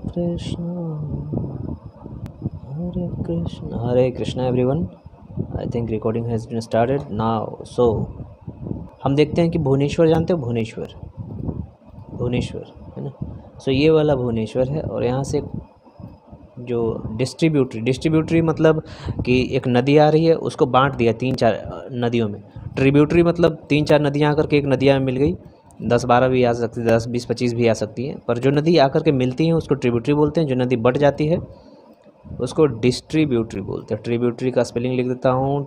Hare Krishna everyone. I think recording has been started now. So हम देखते हैं कि भुवनेश्वर जानते हो, भुवनेश्वर है ना। सो ये वाला भुवनेश्वर है और यहाँ से जो डिस्ट्रीब्यूटरी मतलब कि एक नदी आ रही है, उसको बांट दिया 3-4 नदियों में। ट्रिब्यूटरी मतलब 3-4 नदियाँ आकर के एक नदिया में मिल गई, 10-12 भी आ सकती है, 10-20-25 भी आ सकती हैं, पर जो नदी आकर के मिलती हैं उसको ट्रिब्यूटरी बोलते हैं। जो नदी बट जाती है उसको डिस्ट्रीब्यूटरी बोलते हैं। ट्रिब्यूटरी का स्पेलिंग लिख देता हूँ,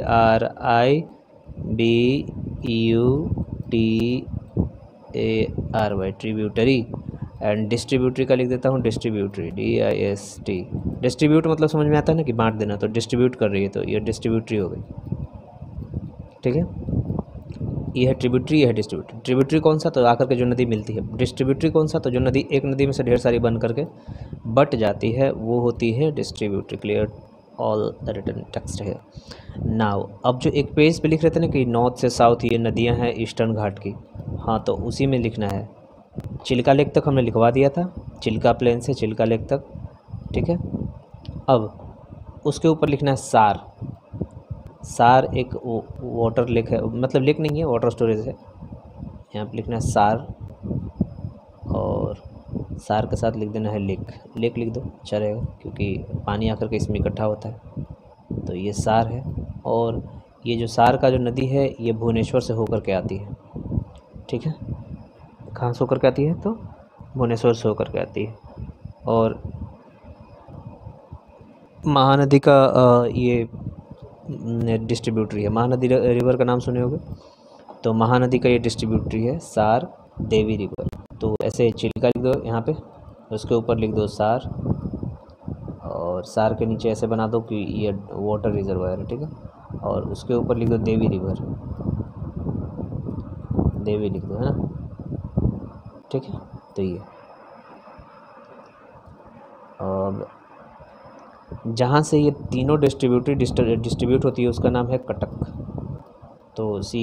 TRIBUTARY, ट्रिब्यूटरी। एंड डिस्ट्रीब्यूटरी का लिख देता हूँ डिस्ट्रीब्यूटरी, DIST। डिस्ट्रीब्यूट मतलब समझ में आता है ना कि बांट देना, तो डिस्ट्रीब्यूट कर रही है तो ये डिस्ट्रीब्यूटरी हो गई। ठीक है, ये है ट्रिब्यूटरी, ये है डिस्ट्रीब्यूटरी। ट्रिब्यूटरी कौन सा, तो आकर के जो नदी मिलती है। डिस्ट्रीब्यूटरी कौन सा, तो जो नदी एक नदी में से ढेर सारी बन करके बट जाती है वो होती है distributary. Clear all the written text है नाउ। अब जो एक पेज पे लिख रहे थे ना कि नॉर्थ से साउथ ये नदियां हैं ईस्टर्न घाट की, हाँ तो उसी में लिखना है। चिल्का लेक तक हमने लिखवा दिया था, चिल्का प्लेन से चिल्का लेक तक। ठीक है, अब उसके ऊपर लिखना है सार। सार एक वाटर लेक है, मतलब लेक नहीं है, वाटर स्टोरेज है। यहाँ पे लिखना है सार और सार के साथ लिख देना है लेक। लेक लिख दो, अच्छा रहेगा क्योंकि पानी आकर के इसमें इकट्ठा होता है। तो ये सार है और ये जो सार का जो नदी है ये भुवनेश्वर से होकर के आती है। ठीक है, कहाँ से होकर के आती है, तो भुवनेश्वर से होकर के आती है। और महानदी का ये डिस्ट्रीब्यूटरी है। महानदी रिवर का नाम सुने होगे, तो महानदी का ये डिस्ट्रीब्यूटरी है सार देवी रिवर। तो ऐसे चिल्का लिख दो यहाँ पे, उसके ऊपर लिख दो सार और सार के नीचे ऐसे बना दो कि ये वाटर रिजर्वायर है। ठीक है, और उसके ऊपर लिख दो देवी रिवर, देवी लिख दो, है ना। ठीक है, तो ये अब जहाँ से ये तीनों डिस्ट्रीब्यूटरी डिस्ट्रीब्यूट होती है उसका नाम है कटक। तो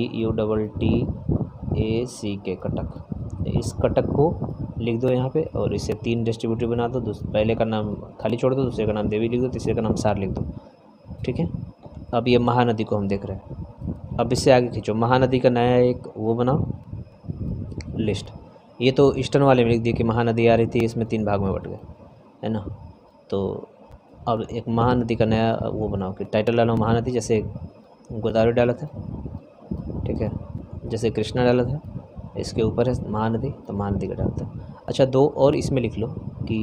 CUTTACK, कटक। इस कटक को लिख दो यहाँ पे और इसे 3 डिस्ट्रीब्यूटरी बना दो। पहले का नाम खाली छोड़ दो, दूसरे का नाम देवी लिख दो, तीसरे का नाम सार लिख दो। ठीक है, अब ये महानदी को हम देख रहे हैं। अब इससे आगे खींचो, महानदी का नया एक वो बनाओ लिस्ट। ये तो ईस्टर्न वाले में लिख दिया कि महानदी आ रही थी, इसमें 3 भाग में बट गए, है ना। तो अब एक महानदी का नया वो बनाओ कि टाइटल डालो महानदी, जैसे गोदावरी डाला था। ठीक है, जैसे कृष्णा डाला था, इसके ऊपर है महानदी तो महानदी का डालता है। अच्छा, 2 और इसमें लिख लो कि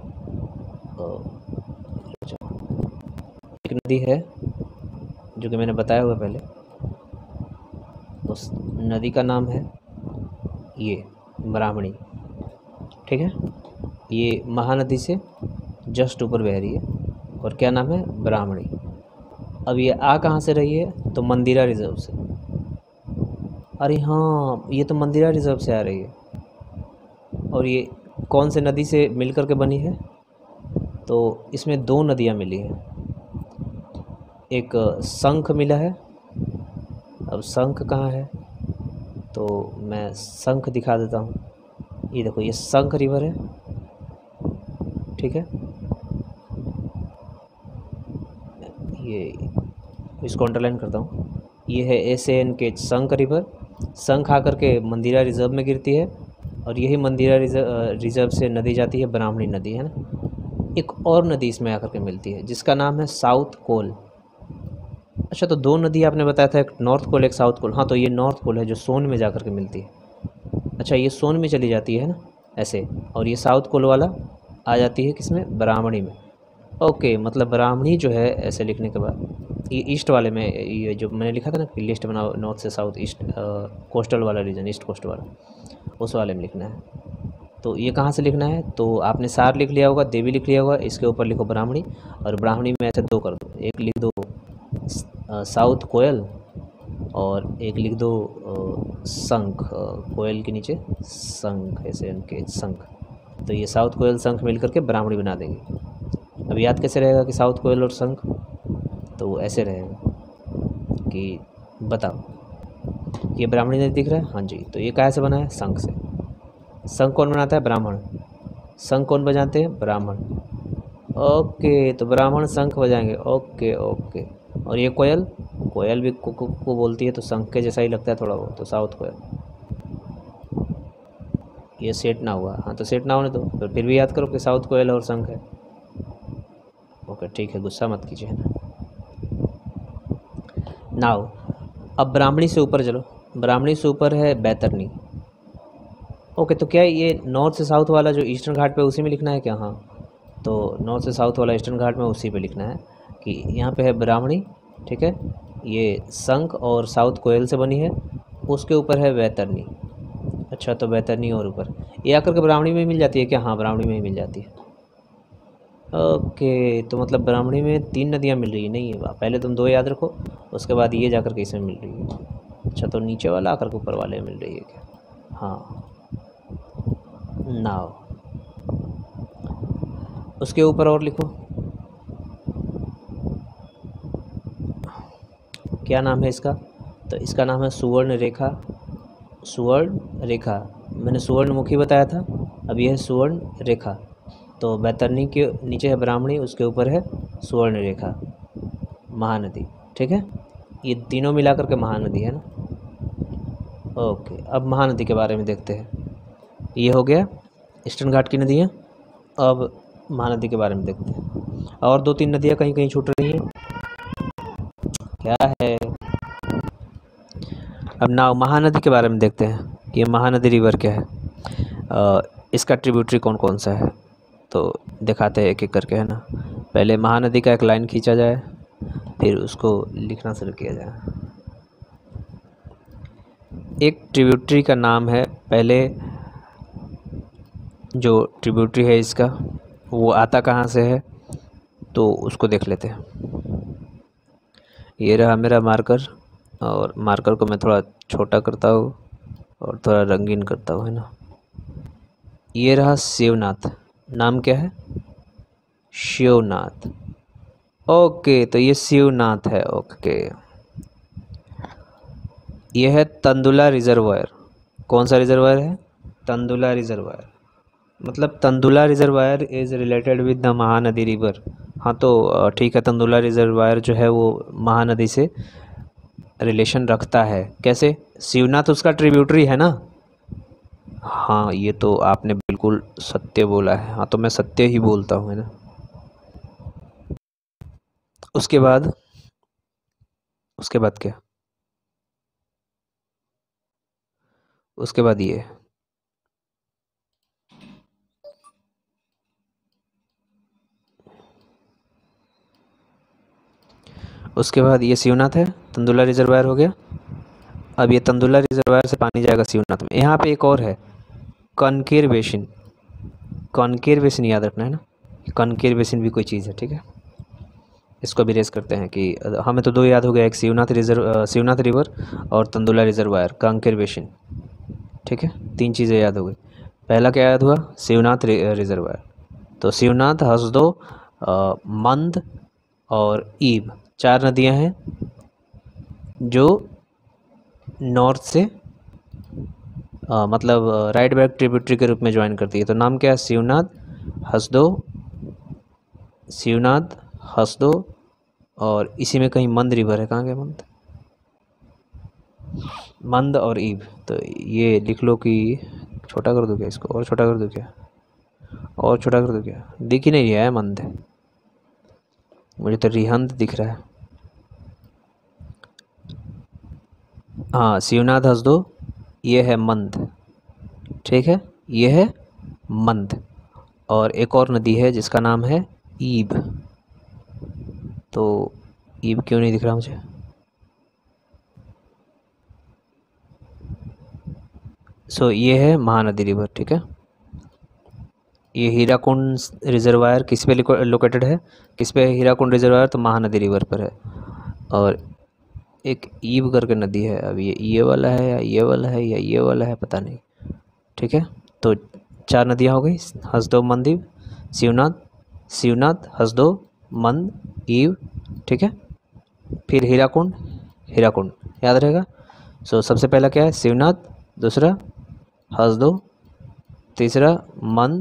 एक नदी है जो कि मैंने बताया हुआ पहले, उस नदी का नाम है ये ब्राह्मणी। ठीक है, ये महानदी से जस्ट ऊपर बह रही है और क्या नाम है, ब्राह्मणी। अब ये आ कहाँ से रही है, तो मंदिरा रिजर्व से। अरे हाँ, ये तो मंदिरा रिजर्व से आ रही है। और ये कौन से नदी से मिल कर के बनी है, तो इसमें 2 नदियाँ मिली हैं। एक शंख मिला है। अब शंख कहाँ है, तो मैं शंख दिखा देता हूँ। ये देखो, ये शंख रिवर है। ठीक है, ये इसको अंडरलाइन करता हूँ। ये है SANK शंख रिवर। शंख आकर के मंदिरा रिजर्व में गिरती है और यही मंदिरा रिजर्व से नदी जाती है ब्राह्मणी नदी, है ना। एक और नदी इसमें आकर के मिलती है जिसका नाम है साउथ कोल। अच्छा, तो 2 नदी आपने बताया था, एक नॉर्थ कोल एक साउथ कोल। हाँ, तो ये नॉर्थ कोल है जो सोन में जा कर के मिलती है। अच्छा, ये सोन में चली जाती है ना ऐसे, और ये साउथ कोल वाला आ जाती है किसमें, ब्राह्मणी में। ओके, मतलब ब्राह्मणी जो है ऐसे लिखने के बाद ये ईस्ट वाले में, ये जो मैंने लिखा था ना कि लिस्ट बनाओ नॉर्थ से साउथ ईस्ट, कोस्टल वाला रीजन, ईस्ट कोस्ट वाला, उस वाले में लिखना है। तो ये कहाँ से लिखना है, तो आपने सार लिख लिया होगा, देवी लिख लिया होगा, इसके ऊपर लिखो ब्राह्मणी और ब्राह्मणी में ऐसे 2 कर दो। एक लिख दो साउथ कोयल और एक लिख दो शंख, कोयल के नीचे शंख, SANK शंख। तो ये साउथ कोयल शंख मिल करके ब्राह्मणी बना देंगे। अब याद कैसे रहेगा कि साउथ कोयल और शंख, तो ऐसे रहेगा कि बताओ ये ब्राह्मणी नदी दिख रहा है, हाँ जी, तो ये कहाँ से बना है, शंख से। शंख कौन बनाता है, ब्राह्मण। शंख कौन बजाते हैं? ब्राह्मण। ओके, तो ब्राह्मण शंख बजाएंगे। Okay okay. और ये कोयल, कोयल भी कुकू को बोलती है, तो शंख के जैसा ही लगता है थोड़ा वो, तो साउथ कोयल। ये सेट ना हुआ, हाँ तो सेट ना होने दो, तो फिर भी याद करो कि साउथ कोयल और शंख है। ओके ठीक है, गुस्सा मत कीजिए, है ना। नाउ अब ब्राह्मणी से ऊपर चलो। ब्राह्मणी से ऊपर है बैतरनी। ओके, तो क्या ये नॉर्थ से साउथ वाला जो ईस्टर्न घाट पे उसी में लिखना है क्या? हाँ, तो नॉर्थ से साउथ वाला ईस्टर्न घाट में उसी पे लिखना है कि यहाँ पे है ब्राह्मणी, ठीक है, ये शंख और साउथ कोयल से बनी है, उसके ऊपर है बैतरनी। अच्छा, तो बैतरनी और ऊपर ये आकर के ब्राह्मणी में मिल जाती है क्या? हाँ, ब्राह्मणी में ही मिल जाती है। ओके, तो मतलब ब्राह्मणी में 3 नदियाँ मिल रही है, नहीं है? वाह, पहले तुम 2 याद रखो, उसके बाद ये जाकर के इसमें मिल रही है। अच्छा, तो नीचे वाला आकर के ऊपर वाले में मिल रही है क्या? हाँ। नाव, उसके ऊपर और लिखो, क्या नाम है इसका? तो इसका नाम है सुवर्ण रेखा। सुवर्ण रेखा, मैंने सुवर्णमुखी बताया था, अब यह है सुवर्ण रेखा। तो बैतरनी के नीचे है ब्राह्मणी, उसके ऊपर है सुवर्ण रेखा, महानदी, ठीक है। ये तीनों मिलाकर के महानदी है ना। ओके, अब महानदी के बारे में देखते हैं। ये हो गया ईस्टर्न घाट की नदियाँ। अब महानदी के बारे में देखते हैं। और 2-3 नदियाँ कहीं कहीं छूट रही हैं, क्या है? अब नाव महानदी के बारे में देखते हैं। ये महानदी रिवर क्या है, इसका ट्रिब्यूटरी कौन कौन सा है, तो दिखाते हैं एक एक करके, है ना। पहले महानदी का एक लाइन खींचा जाए, फिर उसको लिखना शुरू किया जाए। एक ट्रिब्यूटरी का नाम है, पहले जो ट्रिब्यूटरी है इसका वो आता कहाँ से है, तो उसको देख लेते हैं। ये रहा मेरा मार्कर, और मार्कर को मैं थोड़ा छोटा करता हूँ और थोड़ा रंगीन करता हूँ, है ना। ये रहा शिवनाथ, नाम क्या है? शिवनाथ। ओके, तो ये शिवनाथ है। ओके, ये है तंदुला रिजर्वायर। कौन सा रिजर्वायर है? तंदुला रिजर्वायर। मतलब Tandula reservoir is related with the Mahanadi river. हाँ, तो ठीक है, तंदुला रिजर्वायर जो है वो महानदी से रिलेशन रखता है। कैसे? शिवनाथ उसका ट्रिब्यूटरी है ना। हाँ, ये तो आपने बिल्कुल सत्य बोला है। हाँ, तो मैं सत्य ही बोलता हूँ, है ना। उसके बाद क्या? उसके बाद ये, उसके बाद ये शिवनाथ है, तंदुला रिजर्वायर हो गया। अब ये तंदुला रिजर्वायर से पानी जाएगा शिवनाथ में। यहाँ पे एक और है, कनकेर बेसिन। कनकेर बेसिन याद रखना है ना, कनकेर बेसिन भी कोई चीज़ है, ठीक है। इसको भी रेस करते हैं कि हमें तो 2 याद हो गया, एक शिवनाथ रिवर और तंदुला रिजर्वायर, कांकेर बेसिन, ठीक है। 3 चीज़ें याद हो गई। पहला क्या याद हुआ? शिवनाथ रिजर्वायर। तो शिवनाथ, हसदो, मंद और ईब, 4 नदियां हैं जो नॉर्थ से मतलब राइट बैक ट्रिब्यूटरी के रूप में ज्वाइन करती है। तो नाम क्या है? शिवनाथ, हसदो, शिवनाथ, हसदो, और इसी में कहीं मंद रिवर है। कहाँ गया मंद? मंद और ईब। तो ये लिख लो कि, छोटा कर दूँ क्या इसको, और छोटा कर दूँ क्या, और छोटा कर दूँ क्या? दिख ही नहीं रहा है मंद, मुझे तो रिहंद दिख रहा है। हाँ, शिवनाथ, हसदो, ये है मंद, ठीक है, ये है मंद। और एक और नदी है जिसका नाम है ईब। तो ईब क्यों नहीं दिख रहा मुझे? सो ये है महानदी रिवर, ठीक है। ये हीराकुंड रिजर्वायर किस पे लोकेटेड है? किस पे है हीराकुंड रिजर्वायर? तो महानदी रिवर पर है। और एक ईब करके नदी है, अब ये वाला है या ये वाला है या ये वाला है, पता नहीं, ठीक है। तो 4 नदियाँ हो गई, हसदो, मंद, ईब, शिवनाथ, शिवनाथ, हसदो, मंद, ईब, ठीक है। फिर हीराकुंड, हीराकुंड याद रहेगा। सो सबसे पहला क्या है? शिवनाथ, दूसरा हसदो, तीसरा मंद,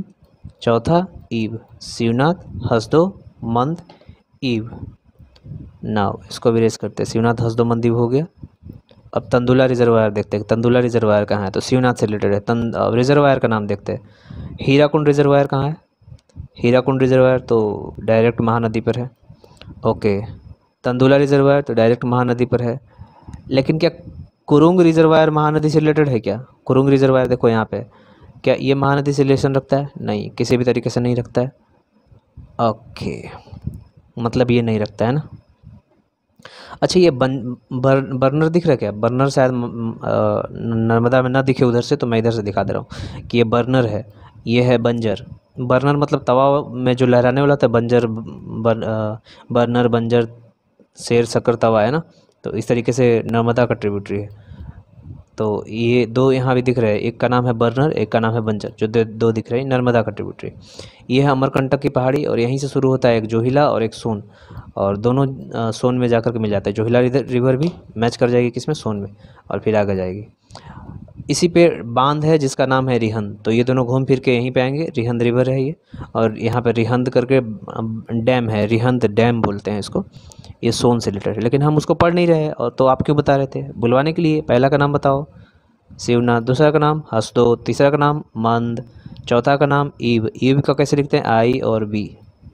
चौथा ईव, शिवनाथ, हसदो, मंद, ईव। नाउ इसको भी रेस करते हैं। शिवनाथ, हसदो, मंद, ईव हो गया। अब तंदुला रिजर्वायर देखते हैं, तंदुला रिजर्वायर कहाँ है, तो शिवनाथ से रिलेटेड है। अब रिजर्वायर का नाम देखते हैं। हीराकुंड रिजर्वायर कहाँ है, हीराकुंड रिजर्वायर तो डायरेक्ट महानदी पर है। ओके, तंदुला रिजर्वायर तो डायरेक्ट महानदी पर है। लेकिन क्या कुरुंग रिजर्वायर महानदी से रिलेटेड है क्या? कुरुंग रिजर्वायर देखो यहाँ पे, क्या ये महानदी से रिलेशन रखता है? नहीं, किसी भी तरीके से नहीं रखता है। ओके, मतलब ये नहीं रखता है ना। अच्छा, ये बर्नर दिख रहा है क्या? बर्नर शायद नर्मदा में ना दिखे उधर से, तो मैं इधर से दिखा दे रहा हूँ कि ये बर्नर है, ये है बंजर। बर्नर मतलब तवा में जो लहराने वाला था, बंजर बर्नर, बंजर, शेर, शक्कर, तवा है ना। तो इस तरीके से नर्मदा का ट्रिब्यूटरी है। तो ये दो यहाँ भी दिख रहे हैं, एक का नाम है बर्नर, एक का नाम है बंजर, जो दो दिख रहे हैं नर्मदा का ट्रिब्यूटरी। ये है अमरकंटक की पहाड़ी, और यहीं से शुरू होता है एक जोहिला और एक सोन, और दोनों सोन में जाकर के मिल जाते हैं। जोहिला रिवर भी मैच कर जाएगी किसमें, सोन में, और फिर आगे जाएगी। इसी पे बांध है जिसका नाम है रिहंद, तो ये दोनों घूम फिर के यहीं पे आएंगे। रिहंद रिवर है ये, और यहाँ पे रिहंद करके डैम है, रिहंद डैम बोलते हैं इसको। ये सोन से रिलेटेड है, लेकिन हम उसको पढ़ नहीं रहे, और तो आप क्यों बता रहे थे? बुलवाने के लिए। पहला का नाम बताओ शिवनाथ, दूसरा का नाम हसदो, तीसरा का नाम मंद, चौथा का नाम ईव। ईव का कैसे लिखते हैं? आई और बी।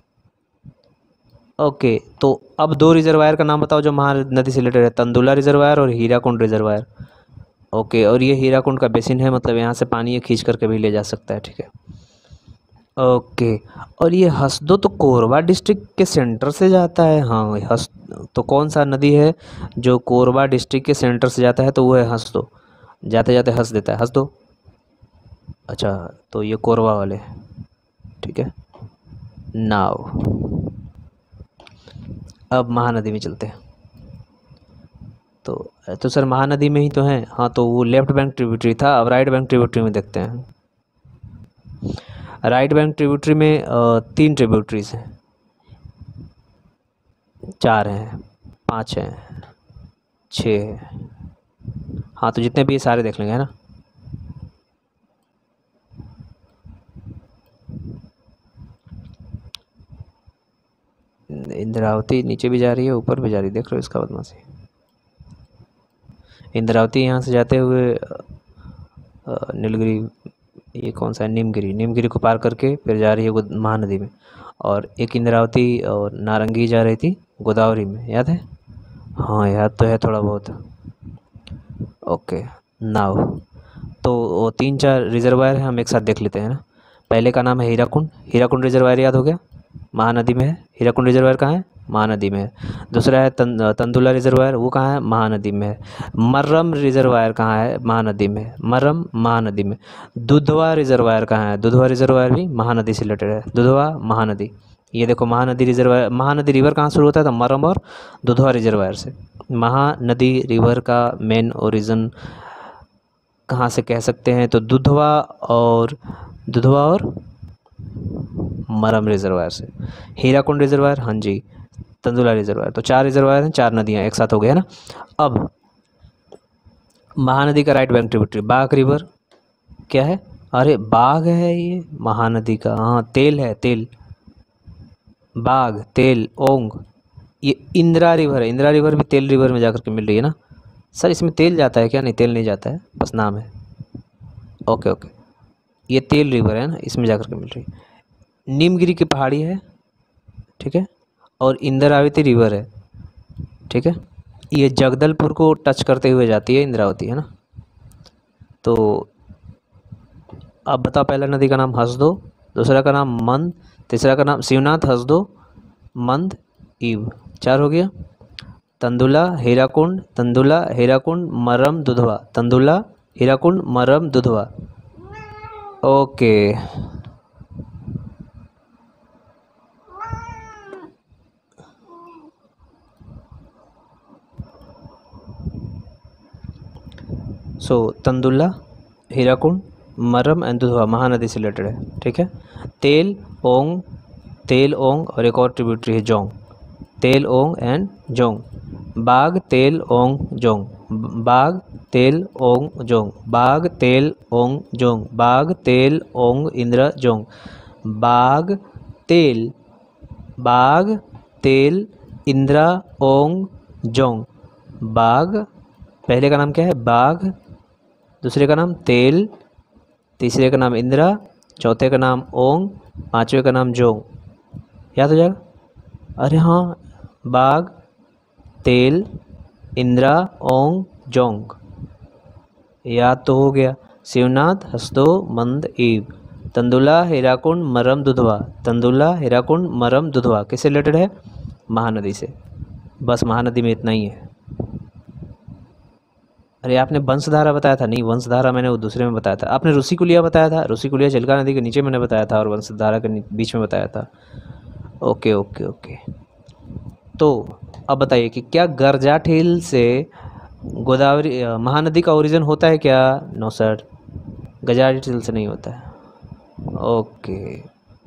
ओके, तो अब दो रिजर्वायर का नाम बताओ जो महानदी से रिलेटेड है, तंदुला रिजर्वायर और हीराकुंड रिजर्वायर। ओके, और ये हीराकुंड का बेसिन है, मतलब यहाँ से पानी ये खींच करके भी ले जा सकता है, ठीक है। ओके, और ये हसदो तो कोरबा डिस्ट्रिक्ट के सेंटर से जाता है। हाँ, हस तो कौन सा नदी है जो कोरबा डिस्ट्रिक्ट के सेंटर से जाता है? तो वो है हसदो। जाते जाते हंस देता है, हसदो। अच्छा, तो ये कोरबा वाले, ठीक है। नाव अब महानदी में चलते हैं। तो सर महानदी में ही तो है। हाँ, तो वो लेफ्ट बैंक ट्रिब्यूटरी था, अब राइट बैंक ट्रिब्यूटरी में देखते हैं। राइट बैंक ट्रिब्यूटरी में 3 ट्रिब्यूटरीज हैं, 4 हैं, 5 हैं, 6 हैं। हाँ, तो जितने भी ये सारे देख लेंगे, है ना। इंद्रावती नीचे भी जा रही है, ऊपर भी जा रही है, देख रहे हो इसका बदमाशी। इंद्रावती यहाँ से जाते हुए नीलगिरी, ये कौन सा है, नीमगिरी, नीमगिरी को पार करके फिर जा रही है महानदी में। और एक इंद्रावती और नारंगी जा रही थी गोदावरी में, याद है? हाँ, याद तो है थोड़ा बहुत। ओके, नाव तो वो 3-4 रिजर्वायर हैं, हम एक साथ देख लेते हैं ना। पहले का नाम है हीराकुंड, हीराकुंड रिजर्वायर याद हो गया, महानदी में है। हीराकुंड रिजर्वायर कहाँ है? महानदी में है। दूसरा है तंदुला रिजर्वायर, वो कहाँ है? महानदी में है। मर्रम रिजर्वायर कहाँ है? महानदी में है। मर्रम महानदी में। दुधवा रिजर्वायर कहाँ है? दुधवा रिजर्वायर भी महानदी से रिलेटेड है। दुधवा महानदी, ये देखो महानदी रिजर्वायर, महानदी रिवर कहाँ शुरू होता है? तो मर्रम और दुधवा रिजर्वायर से। महानदी रिवर का मेन ओरिजिन कहाँ से कह सकते हैं? तो दुधवा और मरम रिजर्वायर से। हीराकुंड रिजर्वायर, हाँ जी, तंदुला रिजर्वायर, तो 4 रिजर्वायर हैं, 4 नदियाँ एक साथ हो गए, है ना। अब महानदी का right bank tributary Bagh river, क्या है? अरे बाघ है ये महानदी का, हाँ, तेल है, तेल, बाघ, तेल, ओंग। ये इंदिरा रिवर है, इंदिरा रिवर भी तेल रिवर में जाकर के मिल रही है ना। सर इसमें तेल जाता है क्या? नहीं, तेल नहीं जाता है, बस नाम है। ओके ओके, ये तेल रिवर है ना, इसमें जाकर के मिल रही है। नीमगिरी की पहाड़ी है, ठीक है, और इंद्रावती रिवर है, ठीक है। ये जगदलपुर को टच करते हुए जाती है इंद्रावती, है ना। तो अब बताओ, पहला नदी का नाम हसदो, दूसरा का नाम मंद, तीसरा का नाम शिवनाथ, हसदो, मंद, ईव, 4 हो गया। Tandula Hirakud, Tandula Hirakud, Maram, Dudhwa, Tandula Hirakud, Maram, Dudhwa. Okay, so Tandula, Hirakud, Maram and Dudhwa Mahanadi से रिलेटेड है, ठीक है। तेल, ओंग, तेल, ओंग, और एक और ट्रिब्यूटरी है जोंग, तेल, ओंग एंड जोंग। बाघ, तेल, ओंग, जोंग, बाघ, तेल, ओंग, जोंग, बाघ, तेल, ओंग, जोंग, बाघ, तेल, ओंग, इंद्र, जोंग। बाग तेल, बाग तेल, इंदिरा ओंग जोंग। बाग, पहले का नाम क्या है बाग, दूसरे का नाम तेल, तीसरे का नाम इंदिरा, चौथे का नाम ओंग, पांचवे का नाम जोंग। याद हो जाएगा। अरे हाँ, बाग तेल इंदिरा ओंग जोंग, याद तो हो गया। शिवनाथ हसदो मंद ईब, तंदुला हीराकुंड मरम दुधवा। तंदुला हीराकुंड मरम दुधवा किससे रिलेटेड है? महानदी से। बस महानदी में इतना ही है। अरे आपने वंशधारा बताया था, नहीं वंशधारा मैंने वो दूसरे में बताया था। आपने ऋषिकुलिया बताया था, ऋषिकुलिया चिल्का नदी के नीचे मैंने बताया था और वंशधारा के बीच में बताया था। Okay okay okay. तो अब बताइए कि क्या गरजाठील से गोदावरी महानदी का ओरिजिन होता है क्या? नो सर, गरजाठील से नहीं होता है। ओके,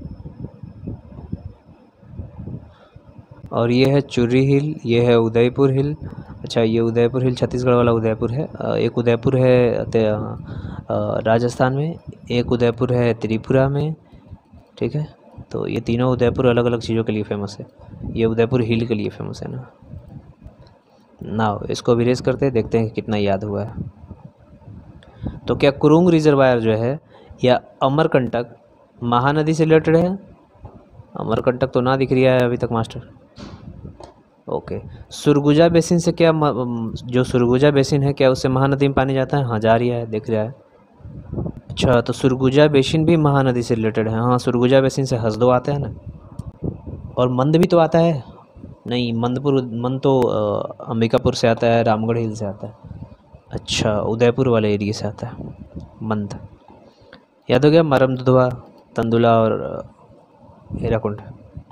और ये है चुर्री हिल, ये है उदयपुर हिल। अच्छा, ये उदयपुर हिल छत्तीसगढ़ वाला उदयपुर है। एक उदयपुर है राजस्थान में, एक उदयपुर है त्रिपुरा में, ठीक है। तो ये तीनों उदयपुर अलग अलग चीज़ों के लिए फेमस है। ये उदयपुर हिल के लिए फेमस है ना। इसको भी रेस करते हैं, देखते हैं कितना याद हुआ है। तो क्या कुरुंग रिजर्वायर जो है या अमरकंटक महानदी से रिलेटेड है? अमरकंटक तो ना दिख रहा है अभी तक मास्टर। ओके, सुरगुजा बेसिन से क्या जो सुरगुजा बेसिन है क्या उससे महानदी में पानी जाता है? हाँ जा रहा है, दिख रहा है। अच्छा, तो सुरगुजा बेसिन भी महानदी से रिलेटेड है। हाँ, सुरगुजा बेसिन से हसदो आता है ना, और मंद भी तो आता है। नहीं, मंद तो अंबिकापुर से आता है, रामगढ़ हिल से आता है। अच्छा, उदयपुर वाले एरिया से आता है मंद। याद हो गया, मरम दुधवा, तंदुला और हीराकुंड।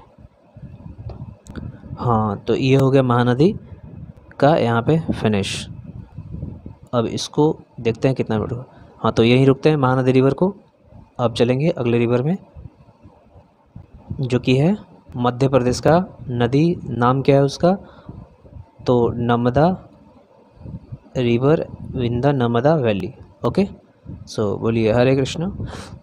हाँ, तो ये हो गया महानदी का यहाँ पे फिनिश। अब इसको देखते हैं कितना मिनट हुआ। हाँ, तो यहीं रुकते हैं महानदी रिवर को। अब चलेंगे अगले रिवर में, जो कि है मध्य प्रदेश का नदी। नाम क्या है उसका? तो Narmada river in the Narmada valley. Okay, so बोलिए हरे कृष्णा।